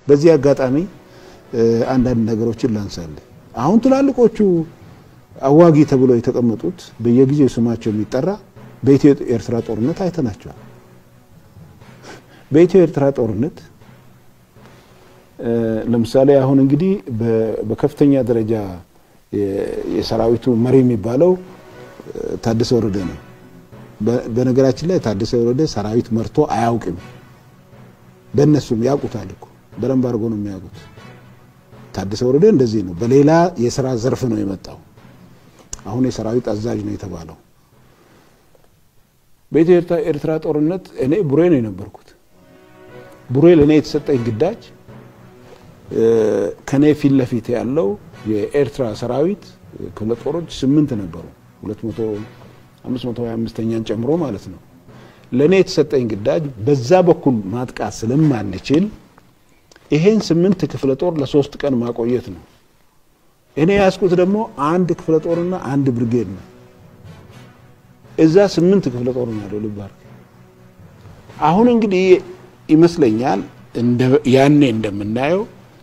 በዚህ አጋጣሚ አንዳንድ ነገሮችን ላንሳለህ አሁን ትላልቆቹ አዋጊ ተብሎ የተቀመጡት በየጊዜው ስማቸው የሚጠራ በኢትዮ ኤርትራ ጦርነት አይተናቸዋል በኢትዮ ኤርትራ ጦርነት ለምሳሌ አሁን እንግዲህ በከፍተኛ ደረጃ የሰራዊቱ መሪ የሚባለው ታደሰ ወረደ ነው በነገራችን ላይ ታደሰ ወረደ ሰራዊት መርቶ አያውቅም በእነሱም ያውቁታል እኮ በደንብ አድርጎ ነው የሚያውቁት ታደሰ ወረደ እንደዚህ ነው በሌላ የሥራ ዘርፍ ነው የመጣው አሁን የሰራዊት አዛዥ ነው የተባለው በኢትዮ ኤርትራ ጦርነት እኔ ቡሬ ነው የነበርኩት ቡሬ ለኔ የተሰጠኝ ግዳጅ ከኔ ፊት ለፊት ያለው የኤርትራ ሰራዊት ክፍለጦሮች 8 ነበሩ 200 525ኛን ጨምሮ ማለት ነው ለኔ የተሰጠኝ ግዳጅ በዛ በኩል ማጥቃት ስለማንችል ይሄን 8 ክፍለጦር ለ3 ቀን ማቆየት ነው እኔ ያስኩት ደግሞ አንድ ክፍለጦርና አንድ ብርጌድ ነው እዛ 8 ክፍለጦር ነው ልባርክ አሁን እንግዲህ ይመስለኛል ያኔ እንደምናየው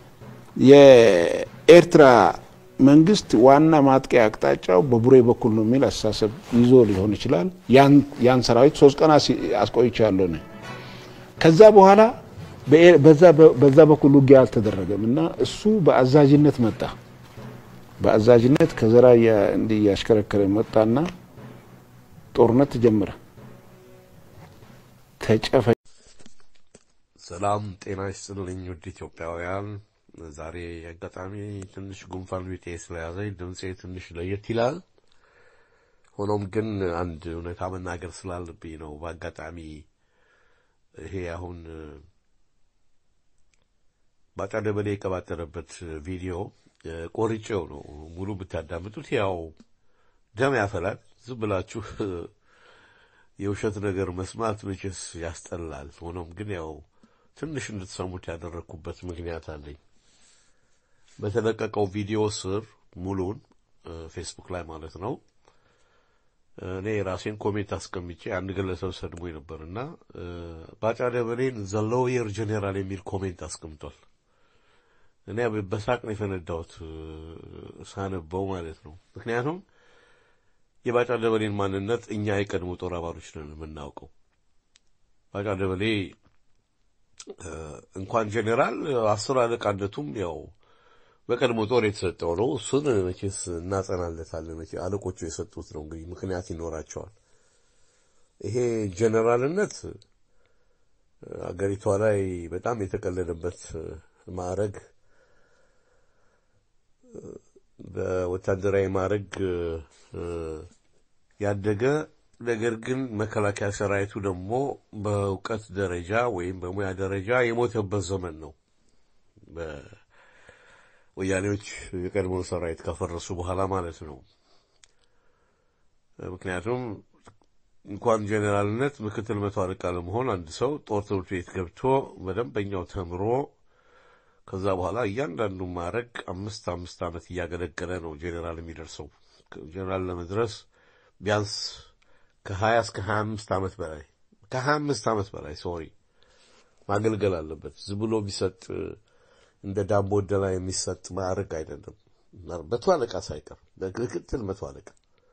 የኤርትራ መንግስት ዋና ማጥቂያ አቅጣጫው በቡሬ በኩል ነው የሚል አሳሰብ ይዞ ሊሆን ይችላል ያን ሰራዊት 3 ቀን አስቆይቻለሁ ነው ከዛ በኋላ በዛ በኩል ውጊያ አልተደረገምና እሱ በአዛዥነት መጣ በአዛዥነት ከዘራ እንዲያሽከረከረ መጣና ጦርነት ጀመረ ተጨፈ ሰላም ጤና ይስጥልኝ ውድ ኢትዮጵያውያን ዛሬ አጋጣሚ ትንሽ ጉንፋን ቢጤ ስለያዘኝ ድምጼ ትንሽ ለየት ይላል ሆኖም ግን አንድ እውነታ መናገር ስላለብኝ ነው በአጋጣሚ ይሄ አሁን ባጫደበሌ የቀባጠረበት ቪዲዮ ቆርጬው ነው ሙሉ ብታዳምጡት ያው ደም ያፈላል ዝም ብላችሁ የውሸት ነገር መስማት መቼስ ያስጠላል ሆኖም ግን ያው ትንሽ እንድትሰሙት ያደረኩበት ምክንያት አለኝ በተለቀቀው ቪዲዮ ስር ሙሉን ፌስቡክ ላይ ማለት ነው እኔ ራሴን ኮሜንት አስቀምጬ አንድ ግለሰብ ሰድሞኝ ነበርና ባጫደበሌን ዘ ሎየር ጀነራል የሚል ኮሜንት አስቀምጧል እኔ በሳቅ ነው የፈነዳሁት ሳነበው ማለት ነው ምክንያቱም የባጫደበሌን ማንነት እኛ የቀድሞ ጦር አባሎች ነን የምናውቀው ባጫደበሌ እንኳን ጀነራል 10 አለቃነቱም ያው በቀድሞ ጦር የተሰጠው ነው እሱን መቼስ እናጸናለታለን መቼ አለቆቹ የሰጡት ነው እንግዲህ ምክንያት ይኖራቸዋል ይሄ ጀነራልነት አገሪቷ ላይ በጣም የተቀለለበት ማዕረግ በወታደራዊ ማዕረግ ያደገ ነገር ግን መከላከያ ሰራዊቱ ደግሞ በእውቀት ደረጃ ወይም በሙያ ደረጃ የሞተበት ዘመን ነው በወያኔዎች የቀድሞ ሰራዊት ከፈረሱ በኋላ ማለት ነው ምክንያቱም እንኳን ጀነራልነት ምክትል መቶ አለቃ ለመሆን አንድ ሰው ጦር ትምህርት ቤት ገብቶ በደንበኛው ተምሮ ከዛ በኋላ እያንዳንዱ ማዕረግ 5 ዓመት እያገለገለ ነው ጀነራል የሚደርሰው ጀነራል ለመድረስ ቢያንስ ከ20 እስከ 25 ዓመት በላይ ከ25 ዓመት በላይ ሶሪ ማገልገል አለበት ዝም ብሎ ቢሰጥ እንደ ዳቦ ደላ የሚሰጥ ማዕረግ አይደለም መቶ አለቃ ሳይቀር በክትል መቶ አለቃ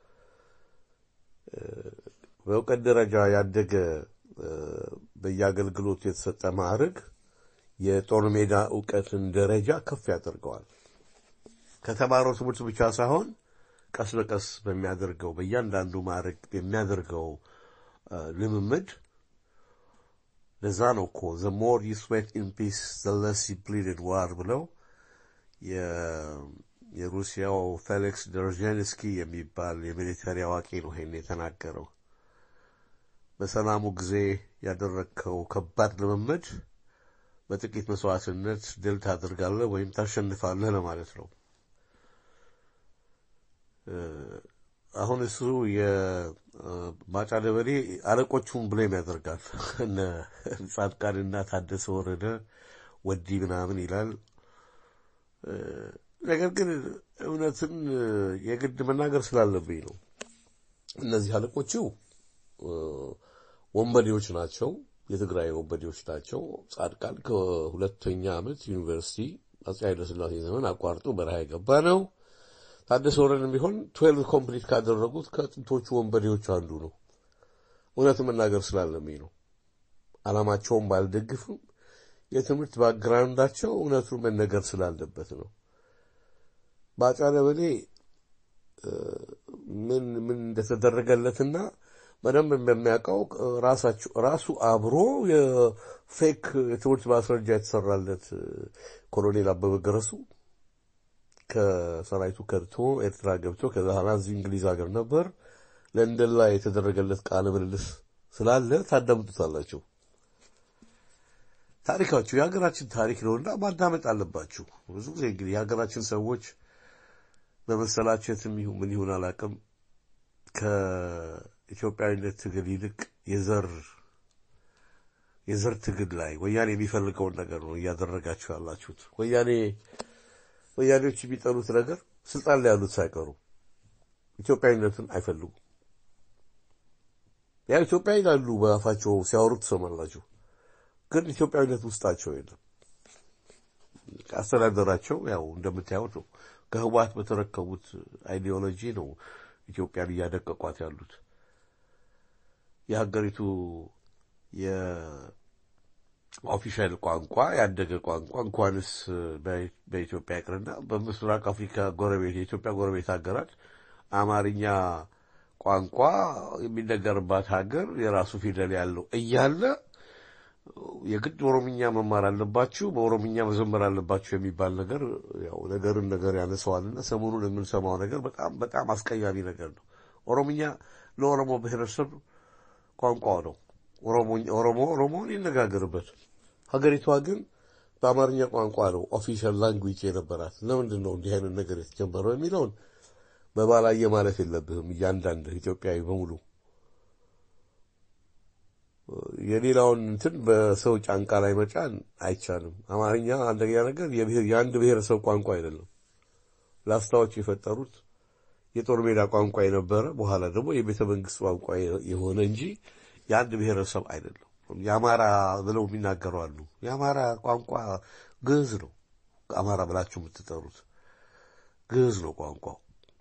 በእውቀት ደረጃ ያደገ በያገልግሎት የተሰጠ ማዕረግ የጦር ሜዳ ዕውቀትን ደረጃ ከፍ ያደርገዋል ከተማረው ትምህርት ብቻ ሳይሆን ቀስ በቀስ በሚያደርገው በእያንዳንዱ ማዕረግ የሚያደርገው ልምምድ ለዛ ነው እኮ the more you sweat in peace the less you bleed in war ብለው የሩሲያው ፌሊክስ ደርጀንስኪ የሚባል የሚሊተሪ አዋቂ ነው ይሄን የተናገረው በሰላሙ ጊዜ ያደረከው ከባድ ልምምድ በጥቂት መስዋዕትነት ድል ታደርጋለህ ወይም ታሸንፋለህ ለማለት ነው አሁን እሱ የባጫደበሌ አለቆቹን ብሌም ያደርጋል እነ ጻድቃንና ታደሰ ወረደ ወዲ ምናምን ይላል ነገር ግን እውነትን የግድ መናገር ስላለብኝ ነው እነዚህ አለቆቹ ወንበዴዎች ናቸው የትግራይ ወንበዴዎች ናቸው። ጻድቃን ከሁለተኛ ዓመት ዩኒቨርሲቲ አፄ ኃይለ ሥላሴ ዘመን አቋርጦ በረሃ የገባ ነው። ታደሰ ወረደም ቢሆን 12 ኮምፕሊት ካደረጉት ከጥንቶቹ ወንበዴዎች አንዱ ነው። እውነት መናገር ስላለብኝ ነው። ዓላማቸውን ባልደግፍም የትምህርት ባክግራውንዳቸው እውነቱን መነገር ስላለበት ነው። ባጫ ደበሌ ምን እንደተደረገለትና በደንብ እንደሚያውቀው ራሱ አብሮ የፌክ የትምህርት ማስረጃ የተሰራለት ኮሎኔል አበበ ገረሱ ከሰራዊቱ ከርቶ ኤርትራ ገብቶ ከዛ ኋላ እዚህ እንግሊዝ ሀገር ነበር። ለንደን ላይ የተደረገለት ቃለ ምልልስ ስላለ ታዳምጡታላችሁ። ታሪካችሁ የሀገራችን ታሪክ ነውና ማዳመጥ አለባችሁ። ብዙ ጊዜ እንግዲህ የሀገራችን ሰዎች በመሰላቸትም ይሁን ምን ይሁን አላውቅም ከኢትዮጵያዊነት ትግል ይልቅ የዘር ትግል ላይ ወያኔ የሚፈልገውን ነገር ነው እያደረጋችሁ ያላችሁት። ወያኔዎች የሚጠሉት ነገር ስልጣን ላይ ያሉት ሳይቀሩ ኢትዮጵያዊነትን አይፈልጉም። ያ ኢትዮጵያዊ ይላሉ በአፋቸው ሲያወሩት ትሰማላችሁ፣ ግን ኢትዮጵያዊነት ውስጣቸው የለም። አስተዳደራቸው ያው እንደምታዩት ነው። ከህወሓት በተረከቡት አይዲዮሎጂ ነው ኢትዮጵያን እያደቀቋት ያሉት። የሀገሪቱ የኦፊሻል ቋንቋ ያደገ ቋንቋ እንኳንስ በኢትዮጵያ ይቅርና በምስራቅ አፍሪካ ጎረቤት የኢትዮጵያ ጎረቤት ሀገራት አማርኛ ቋንቋ የሚነገርባት ሀገር የራሱ ፊደል ያለው እያለ የግድ ኦሮምኛ መማር አለባችሁ፣ በኦሮምኛ መዘመር አለባችሁ የሚባል ነገር ያው ነገር ያነሳዋልና ሰሞኑን የምንሰማው ነገር በጣም አስቀያሚ ነገር ነው። ኦሮምኛ ለኦሮሞ ብሔረሰብ ቋንቋው ነው። ኦሮሞን ይነጋገርበት። ሀገሪቷ ግን በአማርኛ ቋንቋ ነው ኦፊሻል ላንጉዌጅ የነበራት። ለምንድን ነው እንዲህ አይነት ነገር የተጀመረው የሚለውን በባላየ ማለት የለብህም። እያንዳንዱ ኢትዮጵያዊ በሙሉ የሌላውን እንትን በሰው ጫንቃ ላይ መጫን አይቻልም። አማርኛ አንደኛ ነገር የአንድ ብሔረሰብ ቋንቋ አይደለም። ላስታዎች የፈጠሩት የጦር ሜዳ ቋንቋ የነበረ በኋላ ደግሞ የቤተ መንግስት ቋንቋ የሆነ እንጂ የአንድ ብሔረሰብ አይደለም። የአማራ ብለው የሚናገሩ አሉ። የአማራ ቋንቋ ግዕዝ ነው። አማራ ብላችሁ የምትጠሩት ግዕዝ ነው ቋንቋው።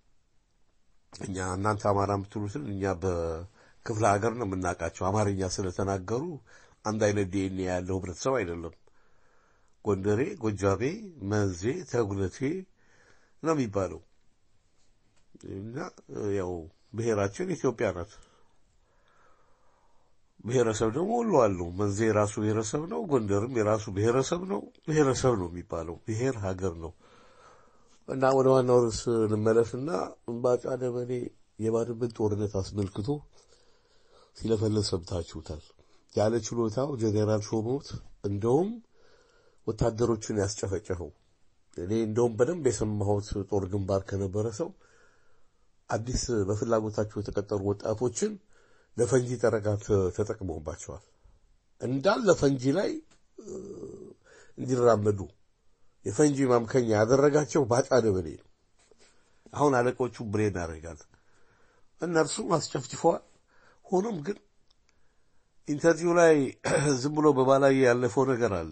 እናንተ አማራ የምትሉትን እኛ በክፍለ ሀገር ነው የምናውቃቸው። አማርኛ ስለተናገሩ አንድ አይነት ዲኤንኤ ያለው ህብረተሰብ አይደለም። ጎንደሬ፣ ጎጃሜ፣ መንዜ፣ ተጉለቴ ነው የሚባለው እና ያው ብሔራችን ኢትዮጵያ ናት። ብሔረሰብ ደግሞ ሁሉ አለው። መንዜ የራሱ ብሔረሰብ ነው፣ ጎንደርም የራሱ ብሔረሰብ ነው የሚባለው። ብሔር ሀገር ነው። እና ወደ ዋናው ርዕስ እንመለስና ባጫ ደበሌ የባድመን ጦርነት አስመልክቶ ሲለፈለፍ ሰምታችሁታል። ያለ ችሎታው ጀነራል ሾሞት እንደውም ወታደሮችን ያስጨፈጨፈው። እኔ እንደውም በደንብ የሰማሁት ጦር ግንባር ከነበረ ሰው አዲስ በፍላጎታቸው የተቀጠሩ ወጣቶችን ለፈንጂ ጠረቃት ተጠቅመውባቸዋል። እንዳለ ፈንጂ ላይ እንዲራመዱ የፈንጂ ማምከኛ ያደረጋቸው ባጫ ደበሌ ነው። አሁን አለቆቹ ብሬን ያደርጋል እነርሱ አስጨፍጭፈዋል። ሆኖም ግን ኢንተርቪው ላይ ዝም ብሎ በባላይ ያለፈው ነገር አለ።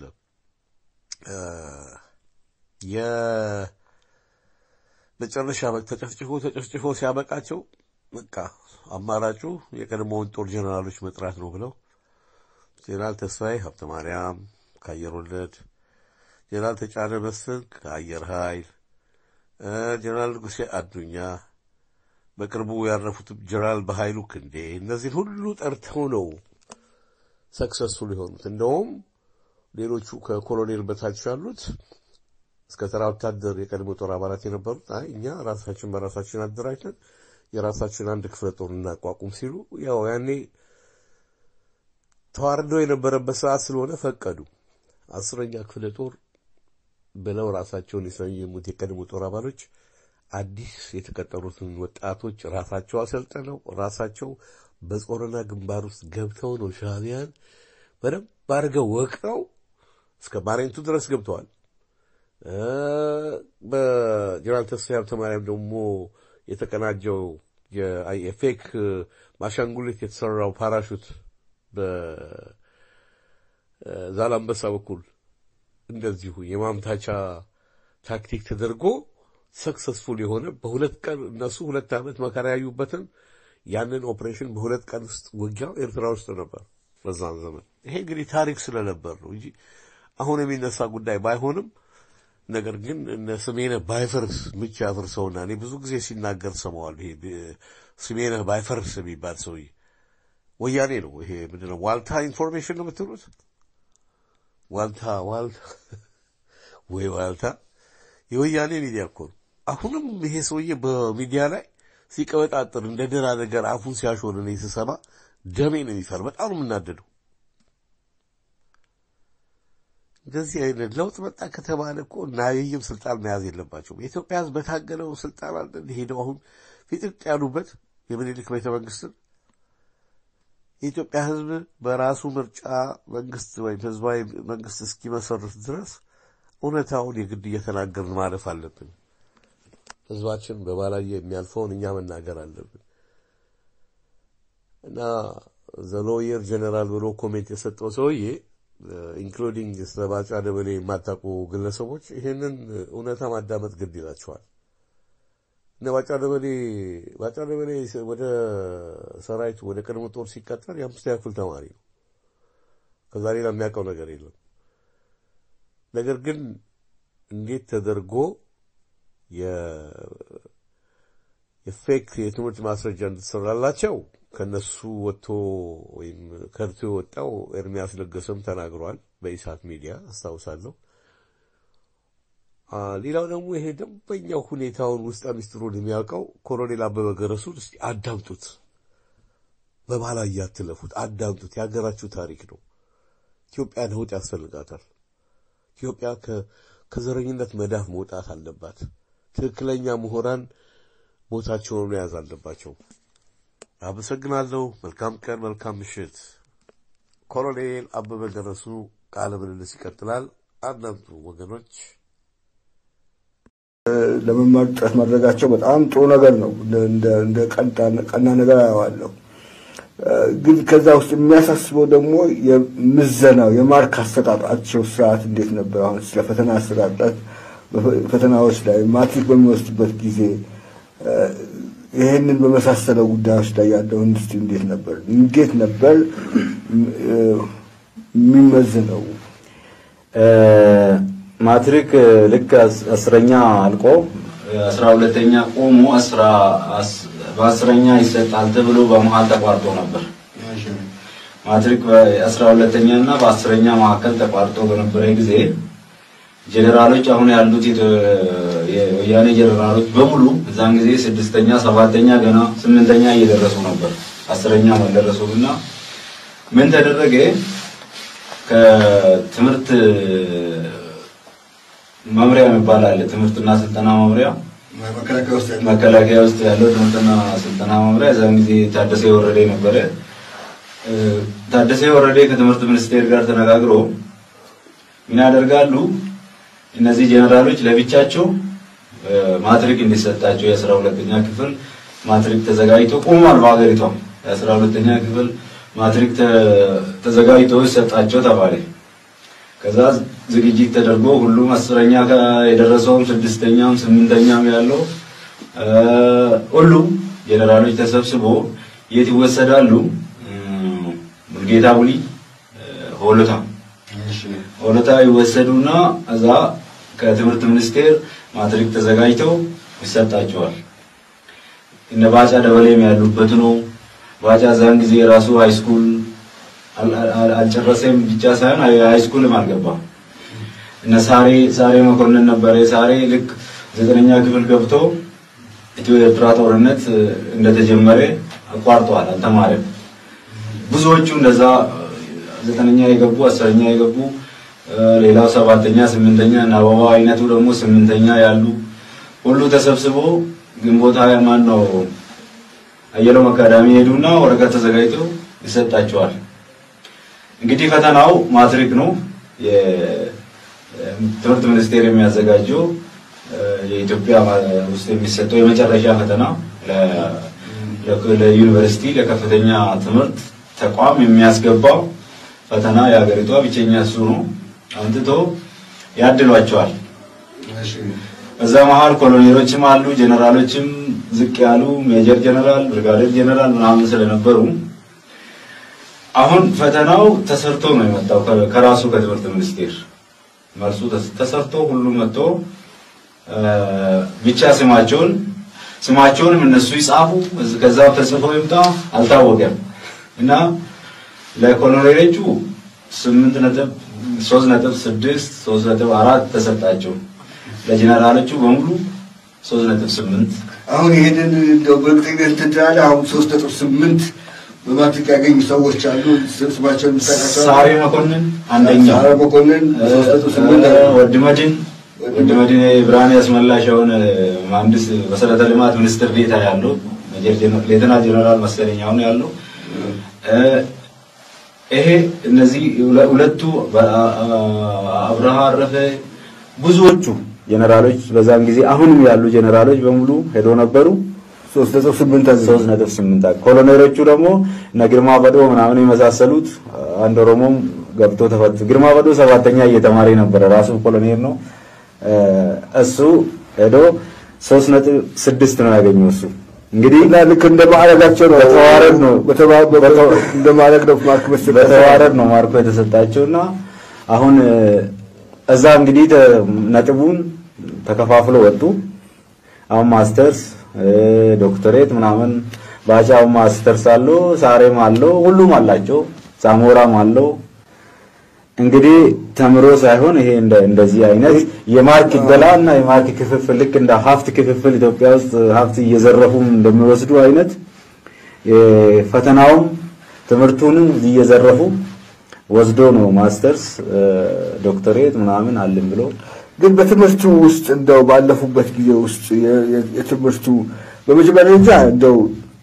የመጨረሻ ተጨፍጭፎ ሲያበቃቸው በቃ አማራጩ የቀድሞውን ጦር ጀነራሎች መጥራት ነው ብለው ጀነራል ተስፋዬ ሀብተ ማርያም ከአየር ወለድ፣ ጀነራል ተጫነ መስፍን ከአየር ኃይል፣ ጀነራል ንጉሴ አዱኛ፣ በቅርቡ ያረፉት ጀነራል በኃይሉ ክንዴ፣ እነዚህ ሁሉ ጠርተው ነው ሰክሰስፉል የሆኑት። እንደውም ሌሎቹ ከኮሎኔል በታች ያሉት እስከ ተራ ወታደር የቀድሞ ጦር አባላት የነበሩት እኛ ራሳችን በራሳችን አደራጅተን የራሳችን አንድ ክፍለ ጦር እናቋቁም ሲሉ ያው ያኔ ተዋርዶ የነበረበት ሰዓት ስለሆነ ፈቀዱ። 10ኛ ክፍለ ጦር ብለው ራሳቸውን የሰየሙት የቀድሞ ጦር አባሎች አዲስ የተቀጠሩትን ወጣቶች ራሳቸው አሰልጥነው ራሳቸው በጾረና ግንባር ውስጥ ገብተው ነው ሻዕቢያን በደንብ አድርገው ወቅረው እስከ ባሬንቱ ድረስ ገብተዋል። በጀነራል ተስፋዬ ሀብተ ማርያም ደግሞ የተቀናጀው የፌክ ማሻንጉሊት የተሰራው ፓራሹት ዛላምበሳ በኩል እንደዚሁ የማምታቻ ታክቲክ ተደርጎ ሰክሰስፉል የሆነ በሁለት ቀን እነሱ 2 ዓመት መከራ ያዩበትን ያንን ኦፕሬሽን በሁለት ቀን ውስጥ ውጊያው ኤርትራ ውስጥ ነበር በዛን ዘመን። ይሄ እንግዲህ ታሪክ ስለነበር ነው እንጂ አሁን የሚነሳ ጉዳይ ባይሆንም ነገር ግን እነ ስሜነህ ባይፈርስ ብቻ ያፈርሰውና እኔ ብዙ ጊዜ ሲናገር ሰማዋል። ይሄ ስሜነህ ባይፈርስ የሚባል ሰውዬ ወያኔ ነው። ይሄ ምንድነው ዋልታ ኢንፎርሜሽን ነው የምትሉት? ዋልታ የወያኔ ሚዲያ እኮ ነው። አሁንም ይሄ ሰውዬ በሚዲያ ላይ ሲቀበጣጥር እንደ ደራ ነገር አፉን ሲያሾል እኔ ስሰማ ደሜ ነው የሚፈር። በጣም ነው የምናደደው። እንደዚህ አይነት ለውጥ መጣ ከተባለ እኮ ናይም ስልጣን መያዝ የለባቸውም። የኢትዮጵያ ሕዝብ በታገለው ስልጣን አለ ሄደው አሁን ፊጥጥ ያሉበት የምኒልክ ቤተ መንግስት የኢትዮጵያ ሕዝብ በራሱ ምርጫ መንግስት ወይ ህዝባዊ መንግስት እስኪመሰርት ድረስ እውነታውን የግድ እየተናገርን ማለፍ አለብን። ህዝባችን በባላየ የሚያልፈውን እኛ መናገር አለብን እና ዘሎየር ጀነራል ብሎ ኮሜንት የሰጠው ሰውዬ ኢንክሉዲንግ ስለባጫ ደበሌ የማታውቁ ግለሰቦች ይሄንን እውነታ ማዳመጥ ግድ ይላቸዋል። እና ባጫ ደበሌ ወደ ሰራዊት ወደ ቀድሞ ጦር ሲቀጠር የ5ኛ ክፍል ተማሪ ነው። ከዛ ሌላ የሚያውቀው ነገር የለም። ነገር ግን እንዴት ተደርጎ የፌክ የትምህርት ማስረጃ እንድትሰራላቸው ከነሱ ወጥቶ ወይም ከርቶ ወጣው ኤርሚያስ ለገሰም ተናግሯል በኢሳት ሚዲያ አስተዋውሳለሁ። ሌላው ደግሞ ይሄ ደንበኛው ሁኔታውን ውስጥ ሚስጥሩን የሚያውቀው ኮሎኔል አበበ ገረሱ እስቲ አዳምጡት፣ በባላ ያትለፉት አዳምጡት። ያገራችሁ ታሪክ ነው። ኢትዮጵያ ለውጥ ያስፈልጋታል። ኢትዮጵያ ከዘረኝነት መዳፍ መውጣት አለባት። ትክክለኛ ምሁራን ቦታቸውን መያዝ አለባቸው። አመሰግናለሁ። መልካም ቀን፣ መልካም ምሽት። ኮሎኔል አበበ ገረሱ ቃለ ምልልስ ይቀጥላል። አዳምጡ ወገኖች። ለመማር ጥረት ማድረጋቸው በጣም ጥሩ ነገር ነው። እንደ ቀና ነገር አያዋለሁ። ግን ከዛ ውስጥ የሚያሳስበው ደግሞ የምዘናው የማርክ አሰጣጣቸው ስርዓት እንዴት ነበር? አሁን ስለ ፈተና አሰጣጣት ፈተናዎች ላይ ማትሪክ በሚወስድበት ጊዜ ይሄንን በመሳሰለው ጉዳዮች ላይ ያለው ኢንዱስትሪ እንዴት ነበር የሚመዘነው? ማትሪክ ልክ 10ኛ አልቆ 12ኛ ቆሞ 10ኛ ይሰጣል ተብሎ በመሃል ተቋርጦ ነበር። ማትሪክ በ12ኛ እና በ10ኛ መካከል ተቋርጦ በነበረ ጊዜ ጀነራሎች አሁን ያሉት የወያኔ ጀነራሎች በሙሉ እዛን ጊዜ 6ኛ 7ኛ ገና 8ኛ እየደረሱ ነበር። 10ኛ ማደረሱና ምን ተደረገ? ከትምህርት መምሪያ የሚባል አለ። ትምህርትና ስልጠና መምሪያ መከላከያ ውስጥ ያለው ትምህርትና ስልጠና መምሪያ እዛን ጊዜ ታደሰ ወረደ ነበር። ታደሰ ወረደ ከትምህርት ሚኒስቴር ጋር ተነጋግሮ ምን ያደርጋሉ? እነዚህ ጀነራሎች ለብቻቸው ማትሪክ እንዲሰጣቸው የ12ኛ ክፍል ማትሪክ ተዘጋጅቶ ቆሟል በአገሪቷ። የ12ኛ ክፍል ማትሪክ ተዘጋጅቶ ይሰጣቸው ተባለ። ከዛ ዝግጅት ተደርጎ ሁሉም 10ኛ የደረሰው 6ኛም 8ኛም ያለው ሁሉም ጀነራሎች ተሰብስቦ የት ይወሰዳሉ? ሙልጌታ ቡሊ ሆለታ ይወሰዱና እዛ ከትምህርት ሚኒስቴር ማትሪክ ተዘጋጅተው ይሰጣቸዋል። እነ ባጫ ደበሌም ያሉበት ነው። ባጫ ዛን ጊዜ ራሱ ሃይስኩል አልጨረሰም ብቻ ሳይሆን ሃይስኩልም አልገባም። እነ ሳሬ መኮንን ነበር። ሳሬ ልክ 9ኛ ክፍል ገብቶ ኢትዮ ኤርትራ ጦርነት እንደተጀመረ አቋርጧል፣ አልተማረም። ብዙዎቹ እንደዛ 9ኛ የገቡ 10ኛ የገቡ ሌላው 7ኛ 8ኛ እና አበባ አይነቱ ደግሞ 8ኛ ያሉ ሁሉ ተሰብስቦ ግንቦት 20 ማን ነው አየለው አካዳሚ ሄዱና ወረቀት ተዘጋጅቶ ይሰጣቸዋል። እንግዲህ ፈተናው ማትሪክ ነው። የትምህርት ሚኒስቴር የሚያዘጋጀው የኢትዮጵያ ውስጥ የሚሰጠው የመጨረሻ ፈተና ለዩኒቨርሲቲ ለከፍተኛ ትምህርት ተቋም የሚያስገባው ፈተና ያገሪቷ ብቸኛ እሱ ነው አንጥቶ ያድሏቸዋል እዛ መሃል ኮሎኔሎችም አሉ ጀነራሎችም ዝቅ ያሉ ሜጀር ጀነራል ብርጋዴር ጀነራል ምናምን ስለነበሩ አሁን ፈተናው ተሰርቶ ነው የመጣው ከራሱ ከትምህርት ሚኒስቴር መልሱ ተሰርቶ ሁሉም መጥቶ ብቻ ስማቸውንም እነሱ ይጻፉ ከዛው ተጽፎ ይምጣ አልታወቀም እና ለኮሎኔሎቹ 3.4 ተሰጣቸው ለጀነራሎቹ በሙሉ 3.8 አሁን ይሄንን እንደው በእርግጠኝነት ተዳለ አሁን 3.8 በማትሪክ ያገኙ ሰዎች አሉ ስብስባቸው የሚሰጣቸው ሳሬ መኮንን አንደኛ ሳሬ መኮንን 3.8 ወድመድን ብርሃኔ ያስመላሻውን መሐንዲስ መሰረተ ልማት ሚኒስትር ዴታ ያለው ሌተና ጀነራል መስለኛውን ያለው ይሄ እነዚህ ሁለቱ አብርሃ አረፈ ብዙዎቹ ጀነራሎች በዛን ጊዜ አሁንም ያሉ ጀነራሎች በሙሉ ሄዶ ነበሩ 3.8 ኮሎኔሎቹ ደግሞ ነግርማ በዶ ምናምን የመሳሰሉት አንድ ኦሮሞም ገብቶ ተፈት ግርማ በዶ ሰባተኛ እየተማሪ ነበር ራሱ ኮሎኔል ነው እሱ ሄዶ 3.6 ነው ያገኘው እሱ እንግዲህ ልክ እንደማረጋቸው ነው በተዋረድ ነው እንደማረግ ነው ማርክ በተዋረድ ነው ማርኮ የተሰጣቸውና አሁን እዛ እንግዲህ ነጥቡን ተከፋፍሎ ወጡ አሁን ማስተርስ ዶክተሬት ምናምን ባቻው ማስተርስ አለው ሳሬም አለው ሁሉም አላቸው ሳሞራም አለው እንግዲህ ተምሮ ሳይሆን ይሄ እንደዚህ አይነት የማርክ ይበላና የማርክ ክፍፍል ልክ እንደ ሀብት ክፍፍል ኢትዮጵያ ውስጥ ሀብት እየዘረፉ እንደሚወስዱ አይነት ፈተናውም ትምህርቱንም እየዘረፉ ወስዶ ነው ማስተርስ ዶክተሬት ምናምን አለም ብሎ ግን በትምህርቱ ውስጥ እንደው ባለፉበት ጊዜ ውስጥ የትምህርቱ በመጀመሪያ ደረጃ እንደው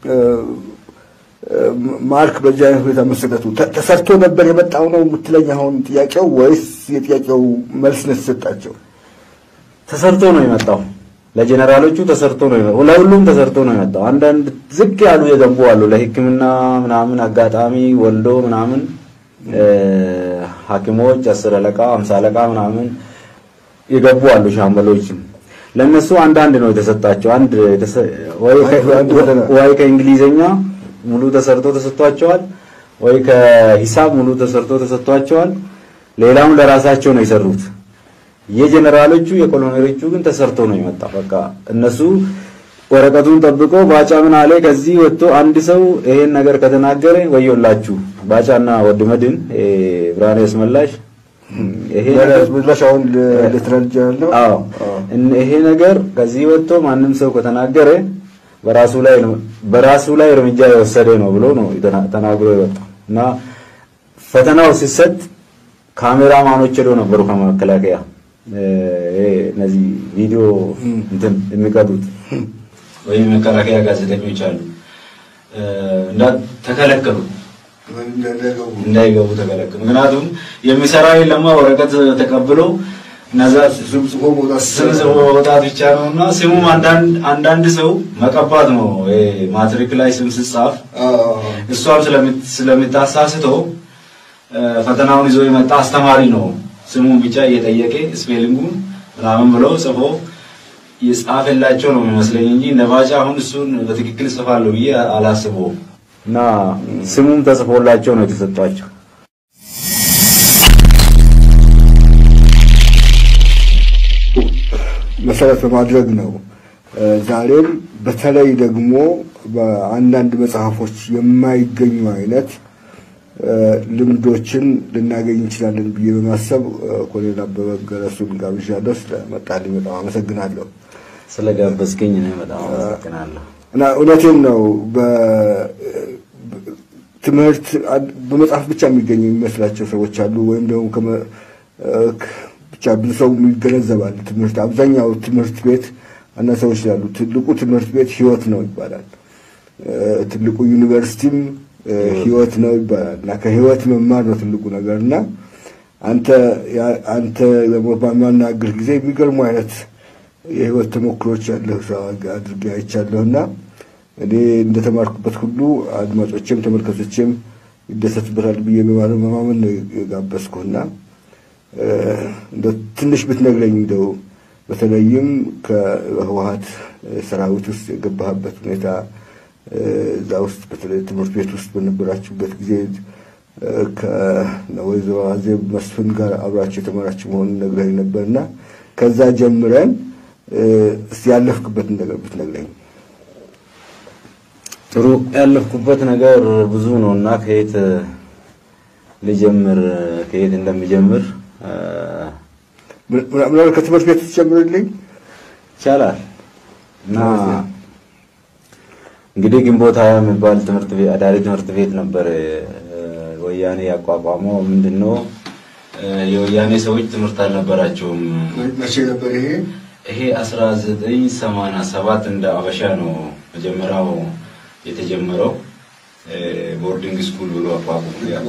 ማርክ በጃይን ሁኔታ መሰጠቱ ተሰርቶ ነበር የመጣው ነው የምትለኝ አሁን ጥያቄው ወይስ የጥያቄው መልስ ነው ተሰጣቸው ተሰርቶ ነው የመጣው ለጀነራሎቹ ተሰርቶ ነው ለሁሉም ተሰርቶ ነው የመጣው አንዳንድ ዝቅ ያሉ የገቡ አሉ ለሕክምና ምናምን አጋጣሚ ወልዶ ምናምን ሐኪሞች 10 አለቃ 50 አለቃ ምናምን የገቡ አሉ ሻምበሎችም ለነሱ አንዳንድ ነው የተሰጣቸው አንድ ወይ ከእንግሊዘኛ ሙሉ ተሰርቶ ተሰጥቷቸዋል ወይ ከሂሳብ ሙሉ ተሰርቶ ተሰጥቷቸዋል ሌላውን ለራሳቸው ነው የሰሩት የጀነራሎቹ የኮሎኔሎቹ ግን ተሰርቶ ነው የመጣው በቃ እነሱ ወረቀቱን ጠብቆ ባጫ ምን አለ ከዚህ ወጥቶ አንድ ሰው ይሄን ነገር ከተናገረ ወዮላችሁ ባጫና ወድመድን ብርሃኔ ያስመላሽ ይሄ ለሻውን ለትራንጃል ነው ይሄ ነገር ከዚህ ወጥቶ ማንንም ሰው ከተናገረ በራሱ ላይ እርምጃ የወሰደ ነው ብሎ ነው ተናግሮ ይወጣው እና ፈተናው ሲሰጥ ካሜራማኖች ሄዶ ነበሩ ከመከላከያ እነዚህ ቪዲዮ እንትን የሚቀዱት ወይ መከላከያ ጋዜጠኞች አሉ ተከለከሉ እንዳይገቡ ተከለከሉ ምክንያቱም የሚሰራ የለማ ወረቀት ተቀብሎ ነዛት ስምጽፎ ወጣት ብቻ ነውና ስሙም አንዳንድ ሰው መቀባት ነው ማትሪክ ላይ ስም ሲጻፍ እሷም ስለምታሳስተው ፈተናውን ይዞ የመጣ አስተማሪ ነው ስሙን ብቻ እየጠየቀ ስፔሊንጉን ምናምን ብሎ ጽፎ ይጻፈላቸው ነው የሚመስለኝ እንጂ ነባጫ አሁን እሱን በትክክል ጽፋለሁ ብዬ አላስበውም እና ስሙም ተጽፎላቸው ነው የተሰጣቸው መሰረት በማድረግ ነው ዛሬም በተለይ ደግሞ በአንዳንድ መጽሐፎች የማይገኙ አይነት ልምዶችን ልናገኝ እንችላለን ብዬ በማሰብ ኮሎኔል አበበ ገረሱን ጋብዣለሁ ስለመጣልኝ በጣም አመሰግናለሁ ስለጋበዝከኝ እኔ በጣም አመሰግናለሁ እና እውነቴን ነው በትምህርት በመጽሐፍ ብቻ የሚገኝ የሚመስላቸው ሰዎች አሉ ወይም ደግሞ ብቻ ብዙ ሰው ይገነዘባል ትምህርት አብዛኛው ትምህርት ቤት እና ሰዎች ያሉ ትልቁ ትምህርት ቤት ህይወት ነው ይባላል ትልቁ ዩኒቨርሲቲም ህይወት ነው ይባላል እና ከህይወት መማር ነው ትልቁ ነገርና አንተ በማናገር ጊዜ የሚገርሙ አይነት የህይወት ተሞክሮች ያለው ሰው አድርጌ አይቻለሁና እኔ እንደተማርኩበት ሁሉ አድማጮችም ተመልካቾችም ይደሰትበታል ብዬ በማመን ጋበዝኩና እንደ ትንሽ ብትነግረኝ እንደው በተለይም ከህወሓት ሰራዊት ውስጥ የገባህበት ሁኔታ እዛ ውስጥ በተለይ ትምህርት ቤት ውስጥ በነበራችሁበት ጊዜ ከወይዘሮ አዜብ መስፍን ጋር አብራችሁ የተማራችሁ መሆኑን ነግረኝ ነበርና ከዛ ጀምረን እስቲ ያለፍክበትን ነገር ብትነግረኝ። ጥሩ ያለፍኩበት ነገር ብዙ ነውና ከየት ልጀምር ከየት እንደምጀምር ምናምን ከትምህርት ቤት ጀምርልኝ ይቻላል። እና እንግዲህ ግንቦት 20 የሚባል ትምህርት ቤት አዳሪ ትምህርት ቤት ነበር ወያኔ ያቋቋመው። ምንድነው የወያኔ ሰዎች ትምህርት አልነበራቸውም። መቼ ነበር ይሄ? ይሄ 1987 እንደ አበሻ ነው መጀመሪያው የተጀመረው። ቦርዲንግ ስኩል ብሎ አቋቁሞ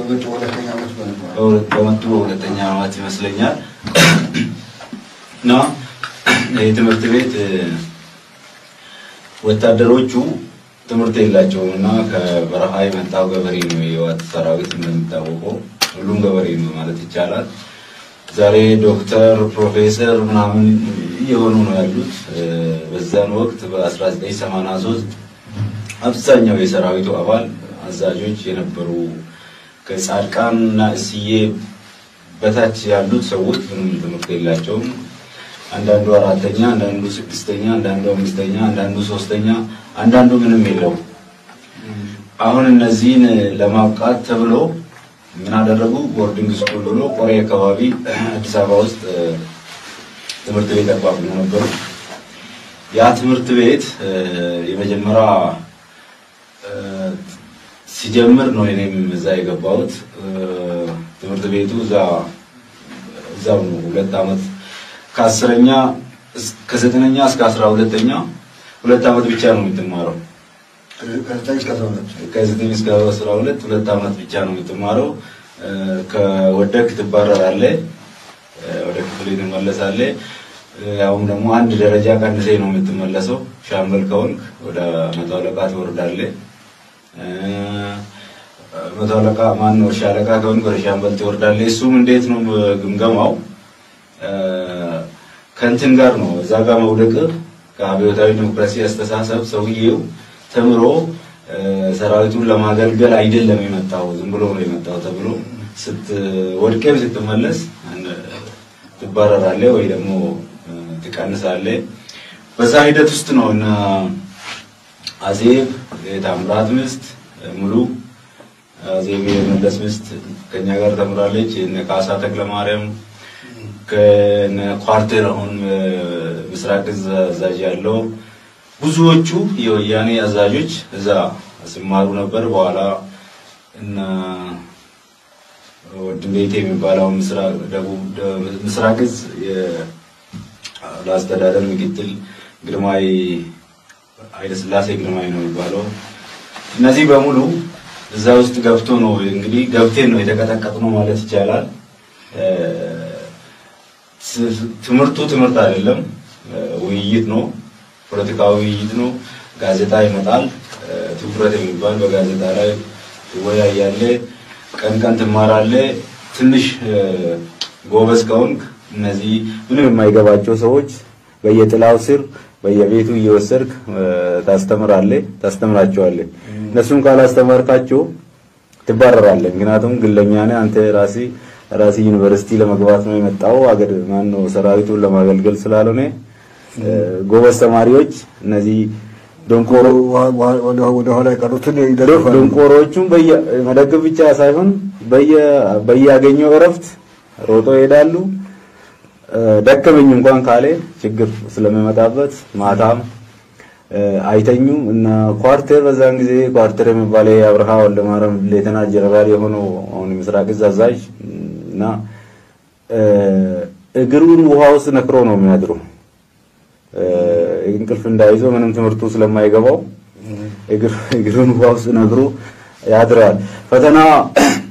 በመጡ ሁለተኛ ዓመት ይመስለኛል። እና የትምህርት ቤት ወታደሮቹ ትምህርት የላቸውምና ከበረሃ የመጣው ገበሬ ነው የህወሓት ሰራዊት እንደሚታወቀው ሁሉም ገበሬ ነው ማለት ይቻላል። ዛሬ ዶክተር ፕሮፌሰር ምናምን የሆኑ ነው ያሉት። በዛን ወቅት በ1983 አብዛኛው የሰራዊቱ አባል አዛዦች የነበሩ ከጻድቃንና እስዬ በታች ያሉት ሰዎች ምንም ትምህርት የላቸውም። አንዳንዱ አራተኛ፣ አንዳንዱ ስድስተኛ፣ አንዳንዱ አምስተኛ፣ አንዳንዱ ሶስተኛ፣ አንዳንዱ ምንም የለው። አሁን እነዚህን ለማብቃት ተብሎ ምን አደረጉ? ቦርዲንግ ስኩል ብሎ ቆሬ አካባቢ አዲስ አበባ ውስጥ ትምህርት ቤት አቋቁሞ ነበር። ያ ትምህርት ቤት የመጀመሪያ ሲጀምር ነው እኔም እዛ የገባሁት። ትምህርት ቤቱ እዛው ነው 2 ዓመት ከ10ኛ ከ9ኛ እስከ 12ኛ 2 ዓመት ብቻ ነው የምትማረው። ከ9 እስከ 12 2 ዓመት ብቻ ነው የምትማረው። ከወደክ ትባረራለህ፣ ወደ ክፍል ትመለሳለህ። ያውም ደግሞ አንድ ደረጃ ቀንሴ ነው የምትመለሰው። ሻምበል ከሆንክ ወደ መቶ አለቃ ትወርዳለህ። መቶ አለቃ ማን ነው ሻለቃ ከሆንክ ወደ ሻምበል ትወርዳለህ። እሱም እንዴት ነው ግምገማው? ከእንትን ጋር ነው እዛ ጋር መውደቅ ከአብዮታዊ ዲሞክራሲ አስተሳሰብ ሰውዬው ተምሮ ሰራዊቱን ለማገልገል አይደለም የመጣው ዝም ብሎ ነው የመጣው ተብሎ ስትወድቅም ስትመለስ ትባረራለህ ወይ ደግሞ ትቀንሳለህ። በዛ ሂደት ውስጥ ነው እና አዜብ የታምራት ሚስት ሙሉ አዜብ የመለስ ሚስት ከኛ ጋር ተምራለች። እነ ካሳ ተክለማርያም ከነ ኳርቴር አሁን ምስራቅ አዛዥ ያለው ብዙዎቹ የወያኔ አዛዦች እዛ ሲማሩ ነበር። በኋላ እና ወድቤቴ የሚባለው ምስራቅ እዝ ለአስተዳደር ምክትል ግርማይ ኃይለ ሥላሴ ግርማይ ነው የሚባለው። እነዚህ በሙሉ እዛ ውስጥ ገብቶ ነው እንግዲህ ገብቴን ነው የተቀጠቀጥነው ማለት ይቻላል። ትምህርቱ ትምህርት አይደለም፣ ውይይት ነው፣ ፖለቲካዊ ውይይት ነው። ጋዜጣ ይመጣል፣ ትኩረት የሚባል በጋዜጣ ላይ ትወያያለህ፣ ቀን ቀን ትማራለህ። ትንሽ ጎበዝ ከሆንክ እነዚህ ምንም የማይገባቸው ሰዎች በየጥላው ስር በየቤቱ እየወሰድክ ታስተምራቸዋለህ። እነሱን ካላስተማርካቸው ትባረራለህ። ምክንያቱም ግለኛ ነህ አንተ ራሲ ዩኒቨርሲቲ ለመግባት ነው የመጣው አገር ማን ነው ሰራዊቱን ለማገልገል ስላልሆነ ጎበዝ ተማሪዎች እነዚህ ዶንቆሮ ወደ ኋላ የቀሩትን ይደርፋሉ። ዶንቆሮቹም በመደገፍ ብቻ ሳይሆን በያገኘው እረፍት ሮጦ ይሄዳሉ። ደከመኝ እንኳን ካለ ችግር ስለሚመጣበት ማታም አይተኙም። እና ኳርቴር በዛን ጊዜ ኳርቴር የሚባለው አብርሃ ወልደማርያም ሌተና ጀነራል የሆነው አሁን ምስራቅ እዝ አዛዥ እና እግሩን ውሃ ውስጥ ነክሮ ነው የሚያድረው። እንቅልፍ እንዳይዘው ምንም ትምህርቱ ስለማይገባው እግሩን ውሃ ውስጥ ነክሮ ያድራል። ፈተና